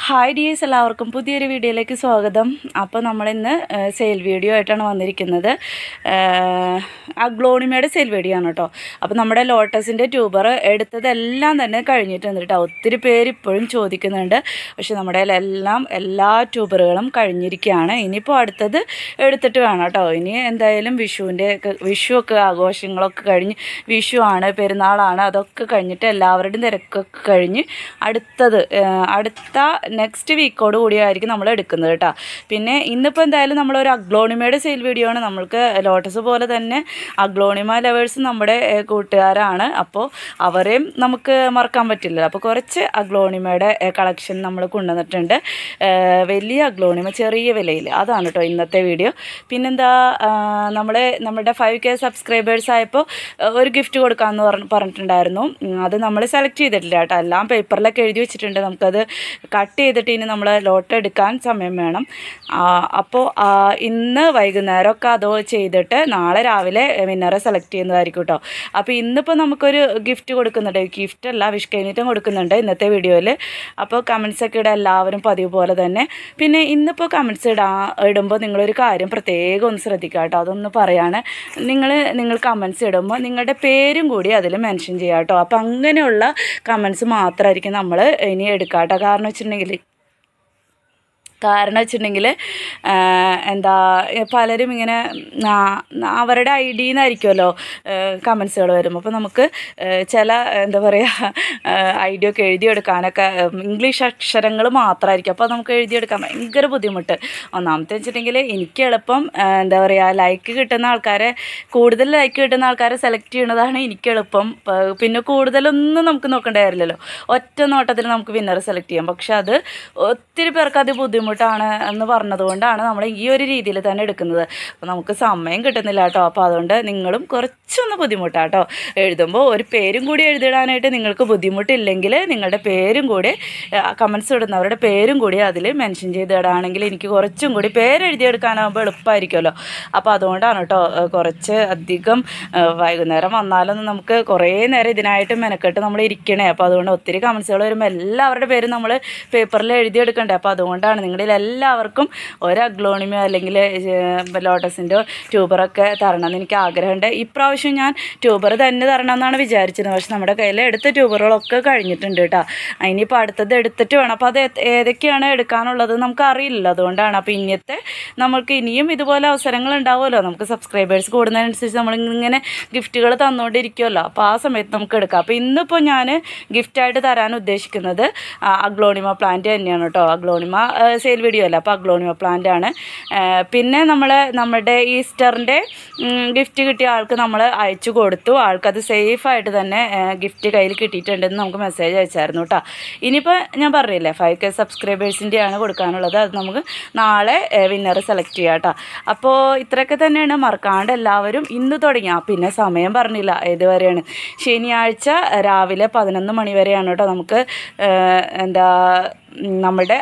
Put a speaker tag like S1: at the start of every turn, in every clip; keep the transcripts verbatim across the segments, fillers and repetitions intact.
S1: Hi dears, എല്ലാവർക്കും പുതിയൊരു വീഡിയോയിലേക്ക് സ്വാഗതം. അപ്പോൾ നമ്മളിന്ന് സെയിൽ വീഡിയോ ആയിട്ടാണ് വന്നിരിക്കുന്നത്. അഗ്ലോണിമയുടെ സെയിൽ വീഡിയോ ആണ് കേട്ടോ. അപ്പോൾ നമ്മുടെ ലോട്ടസിൻ്റെ ട്യൂബർ എടുത്തതെല്ലാം തന്നെ കഴിഞ്ഞിട്ടുണ്ട് കേട്ടോ. ഒത്തിരി പേര് ഇപ്പോഴും ചോദിക്കുന്നുണ്ട്. പക്ഷെ നമ്മുടെ എല്ലാം എല്ലാ ട്യൂബറുകളും കഴിഞ്ഞിരിക്കുകയാണ്. ഇനിയിപ്പോൾ അടുത്തത് എടുത്തിട്ട് വേണം കേട്ടോ. ഇനി എന്തായാലും വിഷുവിൻ്റെ വിഷുവൊക്കെ ആഘോഷങ്ങളൊക്കെ കഴിഞ്ഞ്, വിഷു ആണ്, പെരുന്നാളാണ്, അതൊക്കെ കഴിഞ്ഞിട്ട് എല്ലാവരുടെയും തിരക്കൊക്കെ കഴിഞ്ഞ് അടുത്തത് അടുത്ത നെക്സ്റ്റ് വീക്കോട് കൂടിയായിരിക്കും നമ്മൾ എടുക്കുന്നത് കേട്ടോ. പിന്നെ ഇന്നിപ്പോൾ എന്തായാലും നമ്മളൊരു അഗ്ലോണിമയുടെ സെയിൽ വീഡിയോ ആണ്. നമ്മൾക്ക് ലോട്ടസ് പോലെ തന്നെ അഗ്ലോണിമ ലവേഴ്സ് നമ്മുടെ കൂട്ടുകാരാണ്. അപ്പോൾ അവരെയും നമുക്ക് മറക്കാൻ പറ്റില്ല. അപ്പോൾ കുറച്ച് അഗ്ലോണിമയുടെ കളക്ഷൻ നമ്മൾ കൊണ്ടുവന്നിട്ടുണ്ട്. വലിയ അഗ്ലോണിമ ചെറിയ വിലയിൽ, അതാണ് കേട്ടോ ഇന്നത്തെ വീഡിയോ. പിന്നെന്താ, നമ്മൾ നമ്മുടെ ഫൈവ് കെ സബ്സ്ക്രൈബേഴ്സ് ആയപ്പോൾ ഒരു ഗിഫ്റ്റ് കൊടുക്കാമെന്ന് പറഞ്ഞ് പറഞ്ഞിട്ടുണ്ടായിരുന്നു. അത് നമ്മൾ സെലക്ട് ചെയ്തിട്ടില്ല കേട്ടോ. എല്ലാം പേപ്പറിലൊക്കെ എഴുതി വെച്ചിട്ടുണ്ട്. നമുക്കത് കട്ട് ചെയ്തിട്ട് ഇനി നമ്മൾ ലോട്ട് എടുക്കാൻ സമയം വേണം. അപ്പോൾ ഇന്ന് വൈകുന്നേരമൊക്കെ അതോ ചെയ്തിട്ട് നാളെ രാവിലെ വിന്നറെ സെലക്ട് ചെയ്യുന്നതായിരിക്കും കേട്ടോ. അപ്പോൾ ഇന്നിപ്പോൾ നമുക്കൊരു ഗിഫ്റ്റ് കൊടുക്കുന്നുണ്ട്. ഗിഫ്റ്റ് അല്ല, വിഷ് കഴിഞ്ഞിട്ടും കൊടുക്കുന്നുണ്ട് ഇന്നത്തെ വീഡിയോയിൽ. അപ്പോൾ കമൻസൊക്കെ ഇടാൻ എല്ലാവരും പതിവ് പോലെ തന്നെ. പിന്നെ ഇന്നിപ്പോൾ കമൻസ് ഇടാ ഇടുമ്പോൾ നിങ്ങളൊരു കാര്യം പ്രത്യേകം ഒന്ന് ശ്രദ്ധിക്കുക കേട്ടോ. അതൊന്ന് പറയാണ്. നിങ്ങൾ നിങ്ങൾ കമൻസ് ഇടുമ്പോൾ നിങ്ങളുടെ പേരും കൂടി അതിൽ മെൻഷൻ ചെയ്യുക കേട്ടോ. അപ്പോൾ അങ്ങനെയുള്ള കമൻസ് മാത്രമായിരിക്കും നമ്മൾ ഇനി എടുക്കുക കേട്ടോ. കാരണം വെച്ചിട്ടുണ്ടെങ്കിൽ കാരണം വെച്ചിട്ടുണ്ടെങ്കിൽ എന്താ, പലരും ഇങ്ങനെ അവരുടെ ഐ ഡിന്നായിരിക്കുമല്ലോ കമൻസുകൾ വരുമ്പോൾ. അപ്പോൾ നമുക്ക് ചില എന്താ പറയുക ഐഡിയ ഒക്കെ എഴുതിയെടുക്കാനൊക്കെ ഇംഗ്ലീഷ് അക്ഷരങ്ങൾ മാത്രമായിരിക്കും. അപ്പോൾ നമുക്ക് എഴുതിയെടുക്കാൻ ഭയങ്കര ബുദ്ധിമുട്ട്. ഒന്നാമത്തെ വെച്ചിട്ടുണ്ടെങ്കിൽ എനിക്ക് എളുപ്പം എന്താ പറയുക, ലൈക്ക് കിട്ടുന്ന ആൾക്കാരെ, കൂടുതൽ ലൈക്ക് കിട്ടുന്ന ആൾക്കാരെ സെലക്ട് ചെയ്യുന്നതാണ് എനിക്ക് എളുപ്പം. പിന്നെ കൂടുതലൊന്നും നമുക്ക് നോക്കേണ്ട കാര്യമില്ലല്ലോ, ഒറ്റ നോട്ടത്തിൽ നമുക്ക് വിന്നർ സെലക്ട് ചെയ്യാം. പക്ഷെ അത് ഒത്തിരി പേർക്ക് അത് ബുദ്ധിമുട്ട് ാണ് എന്ന് പറഞ്ഞതുകൊണ്ടാണ് നമ്മൾ ഈ ഒരു രീതിയിൽ തന്നെ എടുക്കുന്നത്. അപ്പോൾ നമുക്ക് സമയം കിട്ടുന്നില്ല കേട്ടോ. അപ്പോൾ അതുകൊണ്ട് നിങ്ങളും കുറച്ചൊന്ന് ബുദ്ധിമുട്ടാട്ടോ. എഴുതുമ്പോൾ ഒരു പേരും കൂടി എഴുതിടാനായിട്ട് നിങ്ങൾക്ക് ബുദ്ധിമുട്ടില്ലെങ്കിൽ നിങ്ങളുടെ പേരും കൂടി, കമൻസ് ഇടുന്നവരുടെ പേരും കൂടി അതിൽ മെൻഷൻ ചെയ്തിടാണെങ്കിൽ എനിക്ക് കുറച്ചും കൂടി പേരെഴുതിയെടുക്കാനാകുമ്പോൾ എളുപ്പമായിരിക്കുമല്ലോ. അപ്പോൾ അതുകൊണ്ടാണ് കേട്ടോ കുറച്ച് അധികം വൈകുന്നേരം വന്നാലൊന്നും നമുക്ക് കുറേ നേരം ഇതിനായിട്ട് മെനക്കെട്ട് നമ്മൾ ഇരിക്കണേ. അപ്പോൾ അതുകൊണ്ട് ഒത്തിരി കമൻസുകൾ വരുമ്പോൾ എല്ലാവരുടെ പേരും നമ്മൾ പേപ്പറിൽ എഴുതിയെടുക്കണ്ടേ. അപ്പോൾ അതുകൊണ്ടാണ് നിങ്ങളിൽ എല്ലാവർക്കും ഒരു അഗ്ലോണിമയോ അല്ലെങ്കിൽ ലോട്ടസിൻ്റെ ട്യൂബറൊക്കെ തരണമെന്ന് എനിക്ക് ആഗ്രഹമുണ്ട്. ഇപ്രാവശ്യം ഞാൻ ട്യൂബർ തന്നെ തരണമെന്നാണ് വിചാരിച്ചിരുന്നത്. പക്ഷെ നമ്മുടെ കയ്യിൽ എടുത്ത ട്യൂബറുകളൊക്കെ കഴിഞ്ഞിട്ടുണ്ട് കേട്ടോ. ഇനിയിപ്പോൾ അടുത്തത് എടുത്തിട്ട് വേണം. അപ്പോൾ അത് ഏതൊക്കെയാണ് എടുക്കാനുള്ളത് നമുക്ക് അറിയില്ല. അതുകൊണ്ടാണ്. അപ്പോൾ ഇന്നത്തെ നമ്മൾക്ക് ഇനിയും ഇതുപോലെ അവസരങ്ങൾ ഉണ്ടാവുമല്ലോ. നമുക്ക് സബ്സ്ക്രൈബേഴ്സ് കൂടുന്നതിനനുസരിച്ച് നമ്മളിങ്ങനെ ഗിഫ്റ്റുകൾ തന്നുകൊണ്ടിരിക്കുമല്ലോ. അപ്പോൾ ആ സമയത്ത് നമുക്ക് എടുക്കാം. അപ്പോൾ ഇന്നിപ്പോൾ ഞാൻ ഗിഫ്റ്റായിട്ട് തരാൻ ഉദ്ദേശിക്കുന്നത് അഗ്ലോണിമ പ്ലാന്റ് തന്നെയാണ് കേട്ടോ. അഗ്ലോണിമ സെയിൽ വീഡിയോ അല്ല, അപ്പോൾ അഗ്ലോണിമ പ്ലാന്റ് ആണ്. പിന്നെ നമ്മൾ നമ്മുടെ ഈസ്റ്ററിൻ്റെ ഗിഫ്റ്റ് കിട്ടിയ ആൾക്ക് നമ്മൾ അയച്ചു കൊടുത്തു. ആൾക്കത് സേഫായിട്ട് തന്നെ ഗിഫ്റ്റ് കയ്യിൽ കിട്ടിയിട്ടുണ്ടെന്ന് നമുക്ക് മെസ്സേജ് അയച്ചായിരുന്നു കേട്ടോ. ഇനിയിപ്പോൾ ഞാൻ പറഞ്ഞില്ലേ, ഫൈവ് കെ സബ്സ്ക്രൈബേഴ്സിൻ്റെയാണ് കൊടുക്കാനുള്ളത്. അത് നമുക്ക് നാളെ വിന്നർ സെലക്ട് ചെയ്യാം കേട്ടോ. അപ്പോൾ ഇത്രയൊക്കെ തന്നെയാണ്. മറക്കാണ്ട് എല്ലാവരും ഇന്ന് തുടങ്ങിയാൽ, പിന്നെ സമയം പറഞ്ഞില്ല ഏതുവരെയാണ്, ശനിയാഴ്ച രാവിലെ പതിനൊന്ന് മണി വരെയാണ് കേട്ടോ നമുക്ക് എന്താ നമ്മുടെ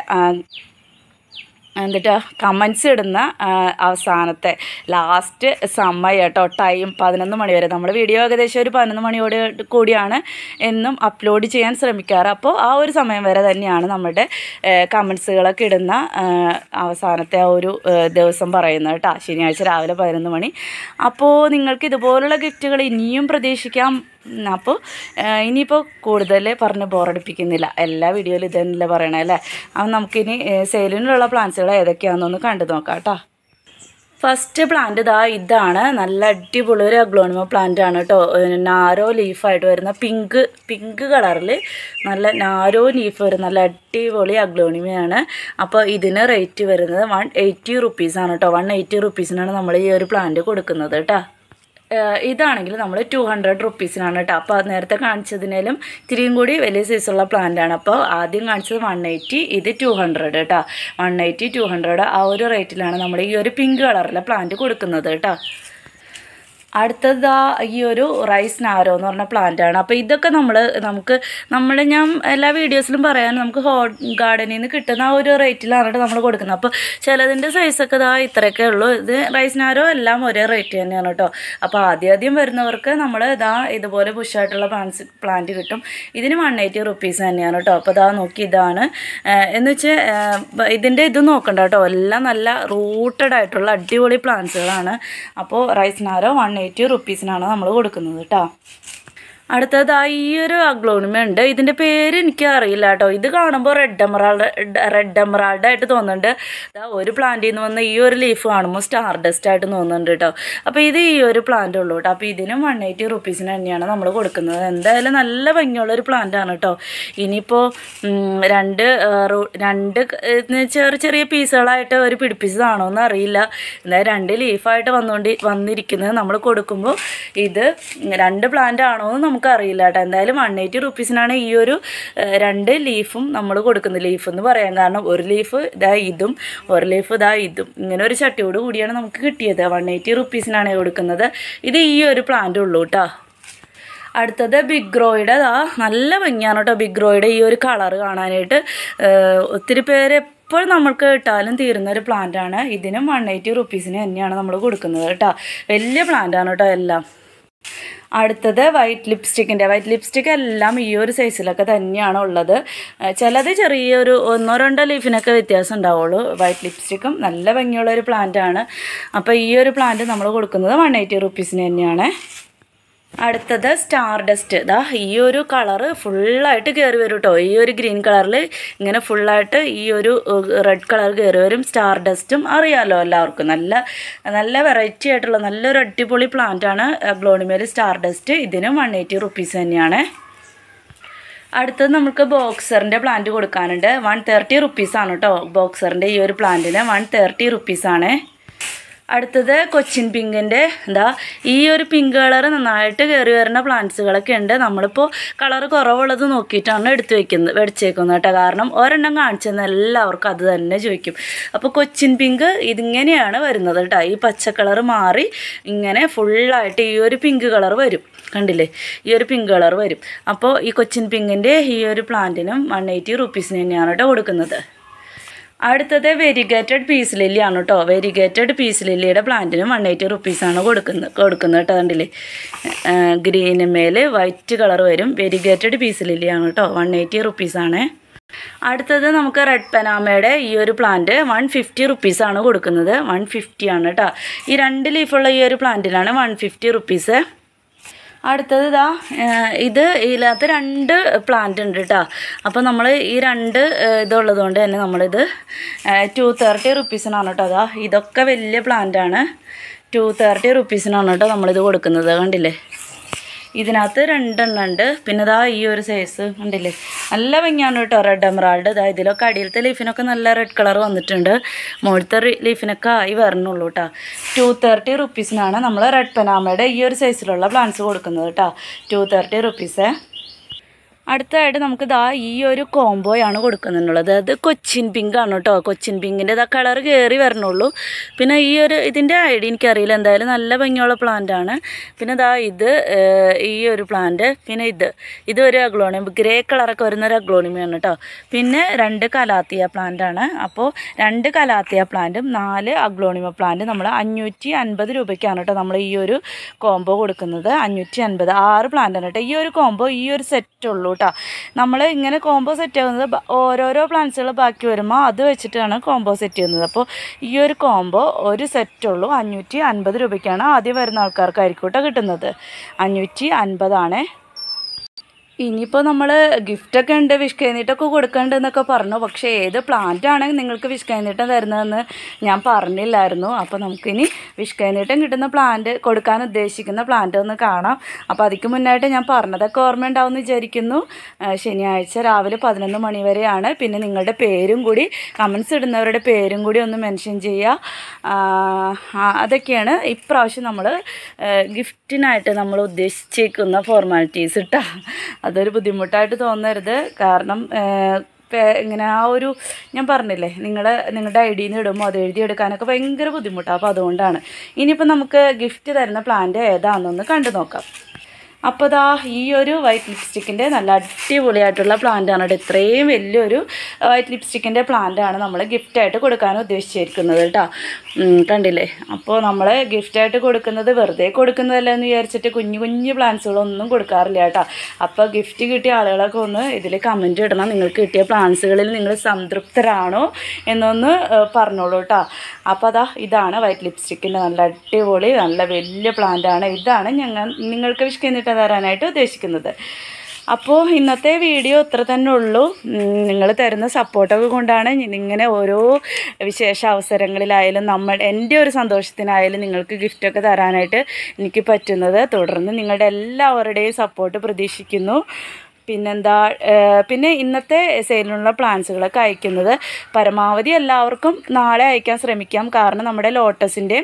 S1: എന്നിട്ട് കമൻസ് ഇടുന്ന അവസാനത്തെ ലാസ്റ്റ് സമയം കേട്ടോ. ടൈം പതിനൊന്ന് മണി വരെ. നമ്മൾ വീഡിയോ ഏകദേശം ഒരു പതിനൊന്ന് മണിയോട് കൂടിയാണ് എന്നും അപ്ലോഡ് ചെയ്യാൻ ശ്രമിക്കാറ്. അപ്പോൾ ആ ഒരു സമയം വരെ തന്നെയാണ് നമ്മുടെ കമൻസുകളൊക്കെ ഇടുന്ന അവസാനത്തെ ആ ഒരു ദിവസം പറയുന്നത് കേട്ടോ, ശനിയാഴ്ച രാവിലെ പതിനൊന്ന് മണി. അപ്പോൾ നിങ്ങൾക്ക് ഇതുപോലുള്ള ഗിഫ്റ്റുകൾ ഇനിയും പ്രതീക്ഷിക്കാം. അപ്പോൾ ഇനിയിപ്പോൾ കൂടുതൽ പറഞ്ഞ് ബോറടിപ്പിക്കുന്നില്ല. എല്ലാ വീഡിയോയിലും ഇത് തന്നെയല്ലേ പറയണേ അല്ലേ. അപ്പം നമുക്കിനി സെയിലിനുള്ള പ്ലാന്റ്സുകൾ ഏതൊക്കെയാണെന്നൊന്ന് കണ്ടു നോക്കാം കേട്ടോ. ഫസ്റ്റ് പ്ലാന്റ് ഇതാ ഇതാണ്. നല്ല അടിപൊളി ഒരു അഗ്ലോണിമ പ്ലാന്റ് ആണ് കേട്ടോ. നാരോ ലീഫായിട്ട് വരുന്ന പിങ്ക് പിങ്ക് കളറിൽ നല്ല നാരോ ലീഫ് വരുന്ന നല്ല അടിപൊളി അഗ്ലോണിമയാണ്. അപ്പോൾ ഇതിന് റേറ്റ് വരുന്നത് വൺ എയ്റ്റി റുപ്പീസാണ് കേട്ടോ. വൺ എയ്റ്റി റുപ്പീസിനാണ് നമ്മൾ ഈ ഒരു പ്ലാന്റ് കൊടുക്കുന്നത് കേട്ടോ. ഇതാണെങ്കിൽ നമ്മൾ ടു ഹൺഡ്രഡ് റുപ്പീസിനാണ് കേട്ടോ. അപ്പോൾ നേരത്തെ കാണിച്ചതിനേലും ഇത്തിരിയും കൂടി വലിയ സൈസുള്ള പ്ലാന്റാണ്. അപ്പോൾ ആദ്യം കാണിച്ചത് വൺ എയ്റ്റി, ഇത് ടു ഹൺഡ്രഡ് കേട്ടോ. വൺ എയ്റ്റി ടു ഹൺഡ്രഡ് ആ ഒരു റേറ്റിലാണ് നമ്മൾ ഈ ഒരു പിങ്ക് കളറിലെ പ്ലാന്റ് കൊടുക്കുന്നത് കേട്ടോ. അടുത്തതാ ഈ ഒരു റൈസ് നാരോ എന്ന് പറഞ്ഞ പ്ലാന്റാണ്. അപ്പോൾ ഇതൊക്കെ നമ്മൾ നമുക്ക് നമ്മൾ ഞാൻ എല്ലാ വീഡിയോസിലും പറയാൻ നമുക്ക് ഹോട്ട് ഗാർഡനിൽ നിന്ന് കിട്ടുന്ന ആ ഒരു റേറ്റിലാണ് നമ്മൾ കൊടുക്കുന്നത്. അപ്പോൾ ചിലതിൻ്റെ സൈസൊക്കെ ഇതാ ഇത്രയൊക്കെ ഉള്ളൂ. ഇത് റൈസ് നാരോ എല്ലാം ഒരേ റേറ്റ് തന്നെയാണ് കേട്ടോ. അപ്പോൾ ആദ്യം ആദ്യം വരുന്നവർക്ക് നമ്മൾ ഇതാ ഇതുപോലെ ബുഷായിട്ടുള്ള പ്ലാന്റ്സ് പ്ലാന്റ് കിട്ടും. ഇതിന് വൺ എയ്റ്റി റുപ്പീസ് തന്നെയാണ് കേട്ടോ. അപ്പോൾ ഇതാ നോക്കി ഇതാണ് എന്ന് വെച്ചാൽ ഇതിൻ്റെ ഇത് നോക്കണ്ട കേട്ടോ, എല്ലാം നല്ല റൂട്ടഡ് ആയിട്ടുള്ള അടിപൊളി പ്ലാന്റ്സുകളാണ്. അപ്പോൾ റൈസ് നാരോ വൺ എയ്റ്റി റുപ്പീസിനാണ് നമ്മൾ കൊടുക്കുന്നത് കേട്ടോ. അടുത്തതായി ഈ ഒരു അഗ്ലോണിമ ഉണ്ട്. ഇതിൻ്റെ പേര് എനിക്ക് അറിയില്ല കേട്ടോ. ഇത് കാണുമ്പോൾ റെഡ് എമറാൾഡ് റെഡ് എമറാൾഡ് ആയിട്ട് തോന്നുന്നുണ്ട്. ഇതാ ഒരു പ്ലാന്റിൽ നിന്ന് വന്ന ഈ ഒരു ലീഫ് കാണുമ്പോൾ സ്റ്റാർ ഡസ്റ്റ് ആയിട്ട് തോന്നുന്നുണ്ട് കേട്ടോ. അപ്പോൾ ഇത് ഈ ഒരു പ്ലാന്റ് ഉള്ളൂ കേട്ടോ. അപ്പോൾ ഇതിനും വൺ എയ്റ്റി റുപ്പീസിന് തന്നെയാണ് നമ്മൾ കൊടുക്കുന്നത്. എന്തായാലും നല്ല ഭംഗിയുള്ളൊരു പ്ലാന്റ് ആണ് കേട്ടോ. ഇനിയിപ്പോൾ രണ്ട് രണ്ട് ചെറിയ ചെറിയ പീസുകളായിട്ട് ഒരു പിടിപ്പിച്ചതാണോ എന്ന് അറിയില്ല. എന്തായാലും രണ്ട് ലീഫായിട്ട് വന്നുകൊണ്ട് വന്നിരിക്കുന്നത് നമ്മൾ കൊടുക്കുമ്പോൾ ഇത് രണ്ട് പ്ലാന്റ് ആണോ എന്ന് നമുക്ക് അറിയില്ല കേട്ടോ. എന്തായാലും വൺ എയ്റ്റി റുപ്പീസിനാണ് ഈ ഒരു രണ്ട് ലീഫും നമ്മൾ കൊടുക്കുന്നത്. ലീഫ് എന്ന് പറയാൻ കാരണം ഒരു ലീഫ് ഇതാ ഇതും ഒരു ലീഫ് ഇതാ ഇതും ഇങ്ങനെ ഒരു ചട്ടിയോട് കൂടിയാണ് നമുക്ക് കിട്ടിയത്. വൺ എയ്റ്റി റുപ്പീസിനാണ് കൊടുക്കുന്നത്. ഇത് ഈ ഒരു പ്ലാന്റ് ഉള്ളൂ കേട്ടോ. അടുത്തത് ബിഗ്രോയുടെ ആ നല്ല ഭംഗിയാണ് കേട്ടോ. ബിഗ്രോയുടെ ഈ ഒരു കളറ് കാണാനായിട്ട് ഒത്തിരി പേര് ഇപ്പോൾ നമ്മൾക്ക് ഇട്ടാലും തീരുന്ന ഒരു പ്ലാന്റാണ്. ഇതിനും വൺ എയ്റ്റി റുപ്പീസിന് തന്നെയാണ് നമ്മൾ കൊടുക്കുന്നത് കേട്ടോ. വലിയ പ്ലാന്റാണ് കേട്ടോ എല്ലാം. അടുത്തത് വൈറ്റ് ലിപ്സ്റ്റിക്കിൻ്റെ വൈറ്റ് ലിപ്സ്റ്റിക് എല്ലാം ഈ ഒരു സൈസിലൊക്കെ തന്നെയാണ് ഉള്ളത്. ചിലത് ചെറിയൊരു ഒന്നോ രണ്ടോ ലീഫിനൊക്കെ വ്യത്യാസം ഉണ്ടാവുള്ളൂ. വൈറ്റ് ലിപ്സ്റ്റിക്കും നല്ല ഭംഗിയുള്ളൊരു പ്ലാന്റാണ്. അപ്പോൾ ഈ ഒരു പ്ലാന്റ് നമ്മൾ കൊടുക്കുന്നത് വൺ എയ്റ്റി റുപ്പീസിന് തന്നെയാണ്. അടുത്തത് സ്റ്റാർ ഡസ്റ്റ്. ഇതാ ഈ ഒരു കളറ് ഫുള്ളായിട്ട് കയറി വരും കേട്ടോ. ഈ ഒരു ഗ്രീൻ കളറിൽ ഇങ്ങനെ ഫുള്ളായിട്ട് ഈ ഒരു റെഡ് കളർ കയറി വരും. സ്റ്റാർ ഡസ്റ്റും അറിയാമല്ലോ എല്ലാവർക്കും. നല്ല നല്ല വെറൈറ്റി ആയിട്ടുള്ള നല്ലൊരു അടിപൊളി പ്ലാന്റാണ് അഗ്ലോണിമയിൽ സ്റ്റാർ ഡസ്റ്റ്. ഇതിനും വൺ എയ്റ്റി റുപ്പീസ് തന്നെയാണ്. അടുത്തത് നമുക്ക് ബോക്സറിൻ്റെ പ്ലാന്റ് കൊടുക്കാനുണ്ട്. വൺ തേർട്ടി റുപ്പീസാണ് കേട്ടോ. ബോക്സറിൻ്റെ ഈ ഒരു പ്ലാന്റിന് വൺ തേർട്ടി റുപ്പീസാണ്. അടുത്തത് കൊച്ചിൻ പിങ്കിൻ്റെ എന്താ ഈ ഒരു പിങ്ക് കളർ നന്നായിട്ട് കയറി വരുന്ന പ്ലാന്റ്സുകളൊക്കെ ഉണ്ട്. നമ്മളിപ്പോൾ കളർ കുറവുള്ളത് നോക്കിയിട്ടാണ് എടുത്ത് വയ്ക്കുന്നത് വെടിച്ചേക്കുന്നത് കേട്ടോ. കാരണം ഒരെണ്ണം കാണിച്ചെന്ന് എല്ലാവർക്കും അത് തന്നെ ചോദിക്കും. അപ്പോൾ കൊച്ചിൻ പിങ്ക് ഇതിങ്ങനെയാണ് വരുന്നത് കേട്ടോ. ഈ പച്ച കളർ മാറി ഇങ്ങനെ ഫുള്ളായിട്ട് ഈ ഒരു പിങ്ക് കളർ വരും. കണ്ടില്ലേ, ഈ ഒരു പിങ്ക് കളർ വരും. അപ്പോൾ ഈ കൊച്ചിൻ പിങ്കിൻ്റെ ഈ ഒരു പ്ലാന്റിനും വൺ എയ്റ്റി റുപ്പീസിന് തന്നെയാണ് കേട്ടോ കൊടുക്കുന്നത്. അടുത്തത് വെരിഗേറ്റഡ് പീസ് ലില്ലിയാണ് കേട്ടോ. വെരിഗേറ്റഡ് പീസ് ലില്ലിയുടെ പ്ലാന്റിനും വൺ എയ്റ്റി റുപ്പീസാണ് കൊടുക്കുന്നത് കൊടുക്കുന്നത് കേട്ടോ. കണ്ടില്ലേ, ഗ്രീന് മേൽ വൈറ്റ് കളർ വരും. വെരിഗേറ്റഡ് പീസ് ലില്ലിയാണ് കേട്ടോ. വൺ എയ്റ്റി റുപ്പീസാണ്. അടുത്തത് നമുക്ക് റെഡ് പനാമയുടെ ഈ ഒരു പ്ലാന്റ് വൺ ഫിഫ്റ്റി റുപ്പീസാണ് കൊടുക്കുന്നത്. വൺ ഫിഫ്റ്റി ആണ് കേട്ടോ. ഈ രണ്ട് ലീഫുള്ള ഈ ഒരു പ്ലാന്റിനാണ് വൺ ഫിഫ്റ്റി റുപ്പീസ്. അടുത്തത് ഇതാ ഇത് ഇതിനകത്ത് രണ്ട് പ്ലാന്റ് ഉണ്ട് കേട്ടോ. അപ്പോൾ നമ്മൾ ഈ രണ്ട് ഇതുള്ളത് കൊണ്ട് തന്നെ നമ്മളിത് ടു തേർട്ടി റുപ്പീസിനാണ് കേട്ടോ. അതാ ഇതൊക്കെ വലിയ പ്ലാന്റാണ്. ടു തേർട്ടി റുപ്പീസിനാണ് കേട്ടോ നമ്മളിത് കൊടുക്കുന്നത്. കണ്ടില്ലേ, ഇതിനകത്ത് രണ്ടെണ്ണം ഉണ്ട്. പിന്നെ ഇതാ ഈ ഒരു സൈസ് കണ്ടില്ലേ, നല്ല ഭംഗിയാണ് കേട്ടോ. റെഡ് എമറാൾഡ് ഇതാ ഇതിലൊക്കെ അടിയിലത്തെ ലീഫിനൊക്കെ നല്ല റെഡ് കളർ വന്നിട്ടുണ്ട്. മുകളിലത്തെ ലീഫിനൊക്കെ ആയി വരണുള്ളൂ കേട്ടോ. ടു തേർട്ടി റുപ്പീസിനാണ് നമ്മൾ റെഡ് പനാമയുടെ ഈ ഒരു സൈസിലുള്ള പ്ലാന്റ്സ് കൊടുക്കുന്നത് കേട്ടോ. Two thirty rupees. അടുത്തതായിട്ട് നമുക്ക് ഇതാ ഈ ഒരു കോംബോയാണ് കൊടുക്കുന്നുള്ളത്. അത് കൊച്ചിൻ പിങ്ക് ആണ് കേട്ടോ. കൊച്ചിൻ പിങ്കിൻ്റെ ഇതാ കളർ കയറി വരണുള്ളൂ. പിന്നെ ഈ ഒരു ഇതിൻ്റെ ഐഡിയ എനിക്കറിയില്ല. എന്തായാലും നല്ല ഭംഗിയുള്ള പ്ലാന്റ് ആണ്. പിന്നെ ഇതാ ഇത് ഈ ഒരു പ്ലാന്റ്, പിന്നെ ഇത് ഇത് ഒരു അഗ്ലോണിയം ഗ്രേ കളറൊക്കെ വരുന്ന ഒരു അഗ്ലോണിമയാണ് കേട്ടോ. പിന്നെ രണ്ട് കലാത്തിയ പ്ലാന്റ് ആണ്. അപ്പോൾ രണ്ട് കലാത്തിയ പ്ലാന്റും നാല് അഗ്ലോണിമ പ്ലാന്റ് നമ്മൾ അഞ്ഞൂറ്റി അൻപത് രൂപയ്ക്കാണ് കേട്ടോ നമ്മൾ ഈ ഒരു കോംബോ കൊടുക്കുന്നത്. അഞ്ഞൂറ്റി അൻപത് ആറ് പ്ലാന്റ് ആണ് കേട്ടോ. ഈ ഒരു കോംബോ ഈ ഒരു സെറ്റ് ഉള്ളൂ കേട്ടോ. നമ്മൾ ഇങ്ങനെ കോംബോ സെറ്റ് ആവുന്നത് ഓരോരോ പ്ലാന്റ്സുകൾ ബാക്കി വരുമ്പോൾ അത് വെച്ചിട്ടാണ് കോംബോ സെറ്റ് ചെയ്യുന്നത്. അപ്പോൾ ഈ ഒരു കോംബോ ഒരു സെറ്റുള്ളൂ. അഞ്ഞൂറ്റി അൻപത് രൂപയ്ക്കാണ് ആദ്യം വരുന്ന ആൾക്കാർക്കായിരിക്കും കേട്ടോ കിട്ടുന്നത്. അഞ്ഞൂറ്റി അൻപതാണ്. ഇനിയിപ്പോൾ നമ്മൾ ഗിഫ്റ്റൊക്കെ ഉണ്ട്, വിഷ് കൈനീട്ടമൊക്കെ കൊടുക്കേണ്ടതെന്നൊക്കെ പറഞ്ഞു. പക്ഷേ ഏത് പ്ലാന്റ് ആണ് നിങ്ങൾക്ക് വിഷ് കൈനീട്ടം തരുന്നതെന്ന് ഞാൻ പറഞ്ഞില്ലായിരുന്നു. അപ്പോൾ നമുക്കിനി വിഷ് കൈനീട്ടം കിട്ടുന്ന പ്ലാന്റ് കൊടുക്കാൻ ഉദ്ദേശിക്കുന്ന പ്ലാന്റ് ഒന്ന് കാണാം. അപ്പോൾ അതിക്ക് മുന്നായിട്ട് ഞാൻ പറഞ്ഞതൊക്കെ ഓർമ്മയുണ്ടാവുമെന്ന് വിചാരിക്കുന്നു. ശനിയാഴ്ച രാവിലെ പതിനൊന്ന് മണി വരെയാണ്. പിന്നെ നിങ്ങളുടെ പേരും കൂടി കമൻസ് ഇടുന്നവരുടെ പേരും കൂടി ഒന്ന് മെൻഷൻ ചെയ്യുക. അതൊക്കെയാണ് ഇപ്രാവശ്യം നമ്മൾ ഗിഫ്റ്റിനായിട്ട് നമ്മൾ ഉദ്ദേശിച്ചേക്കുന്ന ഫോർമാലിറ്റീസ് കേട്ടോ. അതൊരു ബുദ്ധിമുട്ടായിട്ട് തോന്നരുത്. കാരണം ഇങ്ങനെ ആ ഒരു ഞാൻ പറഞ്ഞില്ലേ നിങ്ങൾ നിങ്ങളുടെ ഐ ഡിയിൽ നിന്ന് ഇടുമ്പോൾ അത് എഴുതിയെടുക്കാനൊക്കെ ഭയങ്കര ബുദ്ധിമുട്ടാണ്. അപ്പോൾ അതുകൊണ്ടാണ്. ഇനിയിപ്പോൾ നമുക്ക് ഗിഫ്റ്റ് തരുന്ന പ്ലാന്റ് ഏതാണെന്നൊന്ന് കണ്ടു നോക്കാം. അപ്പോൾ ദാ ഈ ഒരു വൈറ്റ് ലിപ്സ്റ്റിക്കിൻ്റെ നല്ല അടിപൊളിയായിട്ടുള്ള പ്ലാന്റാണ് കേട്ടോ. ഇത്രയും വലിയൊരു വൈറ്റ് ലിപ്സ്റ്റിക്കിൻ്റെ പ്ലാന്റാണ് നമ്മൾ ഗിഫ്റ്റായിട്ട് കൊടുക്കാൻ ഉദ്ദേശിച്ചിരിക്കുന്നത് കേട്ടോ. കണ്ടില്ലേ? അപ്പോൾ നമ്മൾ ഗിഫ്റ്റായിട്ട് കൊടുക്കുന്നത് വെറുതെ കൊടുക്കുന്നതല്ല എന്ന് വിചാരിച്ചിട്ട് കുഞ്ഞു കുഞ്ഞു പ്ലാന്റ്സുകളൊന്നും കൊടുക്കാറില്ല കേട്ടോ. അപ്പോൾ ഗിഫ്റ്റ് കിട്ടിയ ആളുകളൊക്കെ ഒന്ന് ഇതിൽ കമൻറ്റ് ഇടണം. നിങ്ങൾക്ക് കിട്ടിയ പ്ലാന്റ്സുകളിൽ നിങ്ങൾ സംതൃപ്തരാണോ എന്നൊന്ന് പറഞ്ഞോളൂ കേട്ടോ. അപ്പോൾ അതാ ഇതാണ് വൈറ്റ് ലിപ്സ്റ്റിക്കിൻ്റെ നല്ല അടിപൊളി നല്ല വലിയ പ്ലാന്റാണ്. ഇതാണ് ഞങ്ങൾ നിങ്ങൾക്ക് വിഷ്കിന്നിട്ട് തരാനായിട്ട് ഉദ്ദേശിക്കുന്നത്. അപ്പോൾ ഇന്നത്തെ വീഡിയോ ഇത്ര തന്നെ ഉള്ളൂ. നിങ്ങൾ തരുന്ന സപ്പോർട്ടൊക്കെ കൊണ്ടാണ് ഇങ്ങനെ ഓരോ വിശേഷ അവസരങ്ങളിലായാലും നമ്മൾ എൻ്റെ ഒരു സന്തോഷത്തിനായാലും നിങ്ങൾക്ക് ഗിഫ്റ്റൊക്കെ തരാനായിട്ട് എനിക്ക് പറ്റുന്നത്. തുടർന്ന് നിങ്ങളുടെ എല്ലാവരുടെയും സപ്പോർട്ട് പ്രതീക്ഷിക്കുന്നു. പിന്നെന്താ പിന്നെ ഇന്നത്തെ സെയിലിനുള്ള പ്ലാൻസുകളൊക്കെ അയക്കുന്നത് പരമാവധി എല്ലാവർക്കും നാളെ അയക്കാൻ ശ്രമിക്കാം. കാരണം നമ്മുടെ ലോട്ടസിൻ്റെ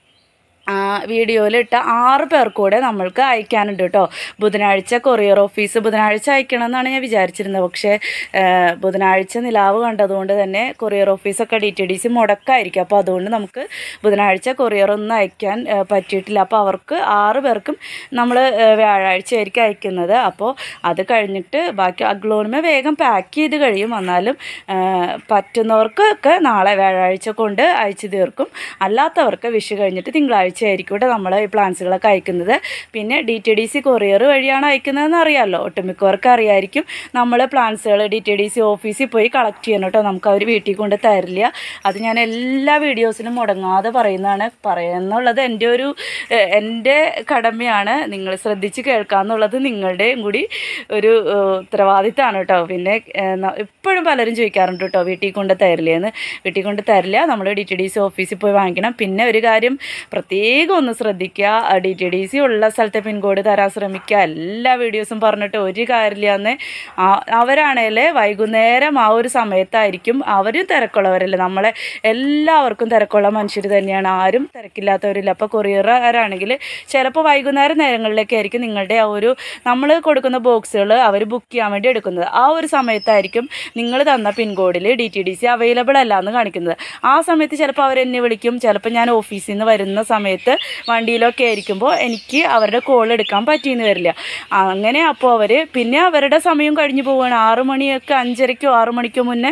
S1: വീഡിയോയിലിട്ട ആറ് പേർക്കൂടെ നമ്മൾക്ക് അയക്കാനുണ്ട് കേട്ടോ. ബുധനാഴ്ച കൊറിയർ ഓഫീസ് ബുധനാഴ്ച അയക്കണം എന്നാണ് ഞാൻ വിചാരിച്ചിരുന്നത്. പക്ഷേ ബുധനാഴ്ച നിലാവ് കണ്ടതുകൊണ്ട് തന്നെ കൊറിയർ ഓഫീസൊക്കെ ഡി ടി ഡി സി മുടക്കായിരിക്കും. അപ്പോൾ അതുകൊണ്ട് നമുക്ക് ബുധനാഴ്ച കൊറിയർ ഒന്നും അയക്കാൻ പറ്റിയിട്ടില്ല. അപ്പോൾ അവർക്ക് ആറ് പേർക്കും നമ്മൾ വ്യാഴാഴ്ച ആയിരിക്കും അയക്കുന്നത്. അപ്പോൾ അത് കഴിഞ്ഞിട്ട് ബാക്കി അഗ്ലോണിമ വേഗം പാക്ക് ചെയ്ത് കഴിയും. എന്നാലും പറ്റുന്നവർക്കൊക്കെ നാളെ വ്യാഴാഴ്ച കൊണ്ട് അയച്ചു തീർക്കും. അല്ലാത്തവർക്ക് വിഷു കഴിഞ്ഞിട്ട് തിങ്കളാഴ്ച ആയിരിക്കും കേട്ടോ നമ്മൾ ഈ പ്ലാൻസുകളൊക്കെ അയക്കുന്നത്. പിന്നെ D T D C courier വഴിയാണ് അയക്കുന്നതെന്ന് അറിയാമല്ലോ. ഒട്ടുമിക്കവർക്ക് അറിയായിരിക്കും. നമ്മൾ പ്ലാൻസുകൾ ഡി ടി ഡി സി ഓഫീസിൽ പോയി കളക്ട് ചെയ്യണം കേട്ടോ. നമുക്ക് അവർ വീട്ടിൽ കൊണ്ട് തരില്ല. അത് ഞാൻ എല്ലാ വീഡിയോസിലും മുടങ്ങാതെ പറയുന്നതാണ്. പറയുന്നുള്ളത് എൻ്റെ ഒരു എൻ്റെ കടമയാണ്. നിങ്ങൾ ശ്രദ്ധിച്ച് കേൾക്കാമെന്നുള്ളത് നിങ്ങളുടെയും കൂടി ഒരു ഉത്തരവാദിത്തമാണ് കേട്ടോ. പിന്നെ ഇപ്പോഴും പലരും ചോദിക്കാറുണ്ട് കേട്ടോ വീട്ടിൽ കൊണ്ട് തരില്ലേന്ന്. വീട്ടിൽ കൊണ്ട് തരില്ല. നമ്മൾ ഡി ടി ഡി സി ഓഫീസിൽ പോയി വാങ്ങിക്കണം. പിന്നെ ഒരു കാര്യം പ്രത്യേകം ഒന്ന് ശ്രദ്ധിക്കുക. ഡി ടി ഡി സി ഉള്ള സ്ഥലത്തെ പിൻകോഡ് തരാൻ ശ്രമിക്കുക. എല്ലാ വീഡിയോസും പറഞ്ഞിട്ട് ഒരു കാര്യമില്ലാന്ന്. അവരാണേൽ വൈകുന്നേരം ആ ഒരു സമയത്തായിരിക്കും. അവരും തിരക്കുള്ളവരല്ലേ. നമ്മളെ എല്ലാവർക്കും തിരക്കുള്ള മനുഷ്യർ തന്നെയാണ്. ആരും തിരക്കില്ലാത്തവരില്ല. അപ്പോൾ കൊറിയറാണെങ്കിൽ ചിലപ്പോൾ വൈകുന്നേരം നേരങ്ങളിലൊക്കെ ആയിരിക്കും നിങ്ങളുടെ ആ ഒരു നമ്മൾ കൊടുക്കുന്ന ബോക്സുകൾ അവർ ബുക്ക് ചെയ്യാൻ വേണ്ടി എടുക്കുന്നത്. ആ ഒരു സമയത്തായിരിക്കും നിങ്ങൾ തന്ന പിൻകോഡിൽ D T D C available അല്ല എന്ന് കാണിക്കുന്നത്. ആ സമയത്ത് ചിലപ്പോൾ അവരെന്നെ വിളിക്കും. ചിലപ്പോൾ ഞാൻ ഓഫീസിൽ നിന്ന് വരുന്ന സമയത്ത് വണ്ടിയിലൊക്കെ ആയിരിക്കുമ്പോൾ എനിക്ക് അവരുടെ കോൾ എടുക്കാൻ പറ്റിയെന്ന് വരില്ല. അങ്ങനെ അപ്പോൾ അവർ പിന്നെ അവരുടെ സമയം കഴിഞ്ഞു പോവുകയാണ്. ആറു മണിയൊക്കെ അഞ്ചരയ്ക്കോ ആറു മണിക്കോ മുന്നേ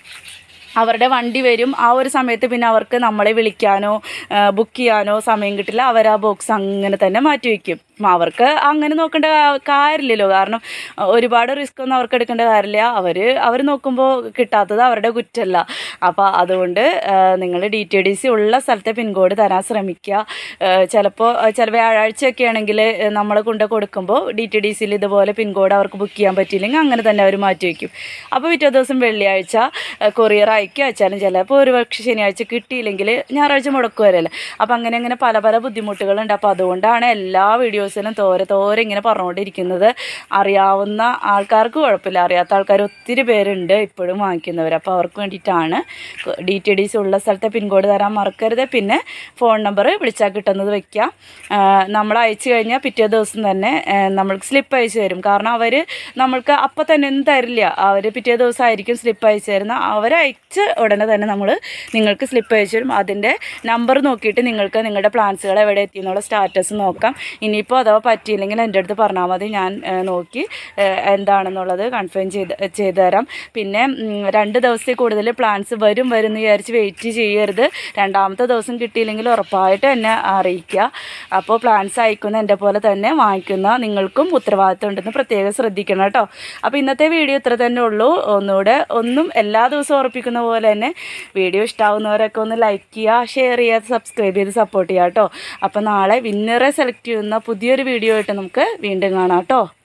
S1: അവരുടെ വണ്ടി വരും. ആ ഒരു സമയത്ത് പിന്നെ അവർക്ക് നമ്മളെ വിളിക്കാനോ ബുക്ക് ചെയ്യാനോ സമയം കിട്ടില്ല. അവർ ആ ബോക്സ് അങ്ങനെ തന്നെ മാറ്റി വയ്ക്കും. അവർക്ക് അങ്ങനെ നോക്കേണ്ട കാര്യമില്ലല്ലോ. കാരണം ഒരുപാട് റിസ്ക് ഒന്നും അവർക്ക് എടുക്കേണ്ട കാര്യമില്ല. അവർ അവർ നോക്കുമ്പോൾ കിട്ടാത്തത് അവരുടെ കുറ്റമല്ല. അപ്പോൾ അതുകൊണ്ട് നിങ്ങൾ ഡി ടി ഡി സി ഉള്ള സ്ഥലത്തെ പിൻകോഡ് തരാൻ ശ്രമിക്കുക. ചിലപ്പോൾ ചില വ്യാഴാഴ്ചയൊക്കെ ആണെങ്കിൽ നമ്മൾ കൊണ്ട് കൊടുക്കുമ്പോൾ ഡി ടി ഡി സിയിൽ ഇതുപോലെ പിൻകോഡ് അവർക്ക് ബുക്ക് ചെയ്യാൻ പറ്റിയില്ലെങ്കിൽ അങ്ങനെ തന്നെ അവർ മാറ്റി വയ്ക്കും. അപ്പോൾ പിറ്റേ ദിവസം വെള്ളിയാഴ്ച കൊറിയർ അയക്കുക വെച്ചാലും ചിലപ്പോൾ ഒരു പക്ഷേ ശനിയാഴ്ച കിട്ടിയില്ലെങ്കിൽ ഞായറാഴ്ച മുടക്ക് വരല്ലേ. അപ്പോൾ അങ്ങനെ അങ്ങനെ പല പല ബുദ്ധിമുട്ടുകളുണ്ട്. അപ്പോൾ അതുകൊണ്ടാണ് എല്ലാ വീഡിയോസിലും തോരെ തോരെ ഇങ്ങനെ പറഞ്ഞുകൊണ്ടിരിക്കുന്നത്. അറിയാവുന്ന ആൾക്കാർക്ക് കുഴപ്പമില്ല. അറിയാത്ത ആൾക്കാർ ഒത്തിരി പേരുണ്ട് ഇപ്പോഴും വാങ്ങിക്കുന്നവർ. അപ്പോൾ അവർക്ക് വേണ്ടിയിട്ടാണ്. ഡി ടി ഡി സി ഉള്ള സ്ഥലത്തെ പിൻകോഡ് തരാൻ മറക്കരുത്. പിന്നെ ഫോൺ നമ്പർ വിളിച്ചാൽ കിട്ടുന്നത് വയ്ക്കുക. നമ്മൾ അയച്ചു കഴിഞ്ഞാൽ പിറ്റേ ദിവസം തന്നെ നമ്മൾക്ക് സ്ലിപ്പ് അയച്ചു തരും. കാരണം അവർ നമ്മൾക്ക് അപ്പം തന്നെ ഒന്നും തരില്ല. അവർ പിറ്റേ ദിവസം ആയിരിക്കും സ്ലിപ്പ് അയച്ചു തരുന്ന. അവരയച്ച് ഉടനെ തന്നെ നമ്മൾ നിങ്ങൾക്ക് സ്ലിപ്പ് അയച്ചു തരും. അതിൻ്റെ നമ്പർ നോക്കിയിട്ട് നിങ്ങൾക്ക് നിങ്ങളുടെ പ്ലാൻസുകൾ എവിടെ എത്തിയെന്നുള്ള സ്റ്റാറ്റസ് നോക്കാം. ഇനിയിപ്പോൾ അഥവാ പറ്റിയില്ലെങ്കിൽ എൻ്റെ അടുത്ത് പറഞ്ഞാൽ മതി. ഞാൻ നോക്കി എന്താണെന്നുള്ളത് കൺഫേം ചെയ്ത് ചെയ്തു തരാം. പിന്നെ രണ്ട് ദിവസത്തിൽ കൂടുതൽ പ്ലാൻസ് വരും വരും എന്ന് വിചാരിച്ച് വെയിറ്റ് ചെയ്യരുത്. രണ്ടാമത്തെ ദിവസം കിട്ടിയില്ലെങ്കിൽ ഉറപ്പായിട്ട് എന്നെ അറിയിക്കുക. അപ്പോൾ പ്ലാൻസ് അയക്കുന്ന എൻ്റെ പോലെ തന്നെ വാങ്ങിക്കുന്ന നിങ്ങൾക്കും ഉത്തരവാദിത്വം ഉണ്ടെന്ന് പ്രത്യേകം ശ്രദ്ധിക്കണം കേട്ടോ. അപ്പോൾ ഇന്നത്തെ വീഡിയോ ഇത്ര തന്നെ ഉള്ളൂ. ഒന്നുകൂടെ ഒന്നും എല്ലാ ദിവസവും ഉറപ്പിക്കുന്ന പോലെ തന്നെ വീഡിയോ ഇഷ്ടമാവുന്നവരൊക്കെ ഒന്ന് ലൈക്ക് ചെയ്യുക, ഷെയർ ചെയ്യുക, സബ്സ്ക്രൈബ് ചെയ്ത് സപ്പോർട്ട് ചെയ്യുക കേട്ടോ. അപ്പോൾ നാളെ വിന്നറെ സെലക്ട് ചെയ്യുന്ന പുതിയൊരു വീഡിയോ ആയിട്ട് നമുക്ക് വീണ്ടും കാണാം കേട്ടോ.